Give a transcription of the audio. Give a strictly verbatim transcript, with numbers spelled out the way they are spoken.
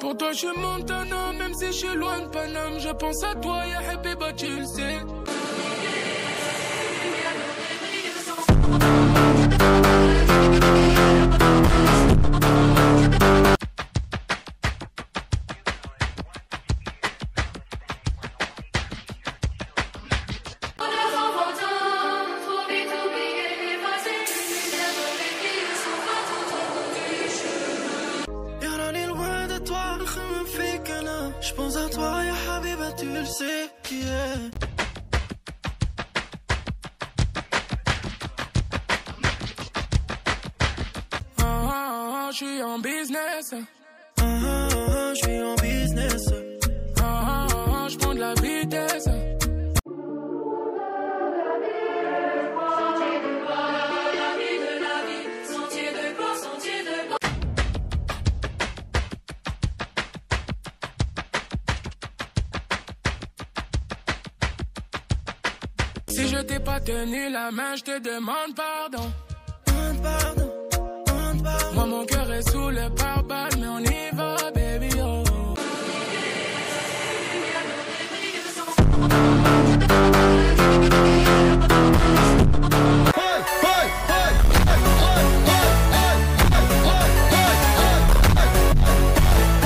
Pour toi, je suis Montana, même si je suis loin de Paname. Je pense à toi, ya Habiba, tu le sais. Je pense à toi, ya Habiba, tu le sais, yeah. Ah, ah, ah, je suis en business. Ah, ah, ah, je suis en business. Ah, ah, ah, je prends de la vitesse. Si je t'ai pas tenu la main, je te demande pardon. Demande pardon, demande pardon. Moi mon cœur est sous le pare-balles, mais on y va.